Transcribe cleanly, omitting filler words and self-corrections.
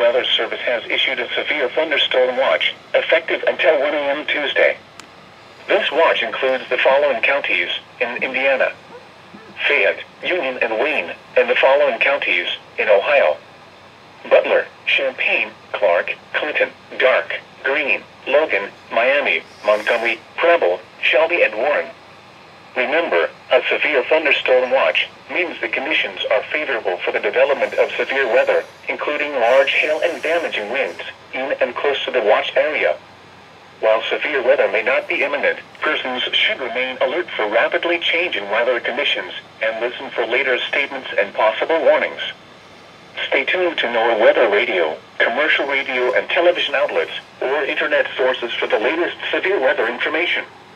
Weather Service has issued a severe thunderstorm watch, effective until 1 a.m. Tuesday. This watch includes the following counties in Indiana: Fayette, Union, and Wayne, and the following counties in Ohio: Butler, Champaign, Clark, Clinton, Dark, Greene, Logan, Miami, Montgomery, Preble, Shelby, and Warren. Remember, a severe thunderstorm watch means the conditions are favorable for the development of severe weather, including large hail and damaging winds, in and close to the watch area. While severe weather may not be imminent, persons should remain alert for rapidly changing weather conditions and listen for later statements and possible warnings. Stay tuned to NOAA Weather Radio, commercial radio and television outlets, or internet sources for the latest severe weather information.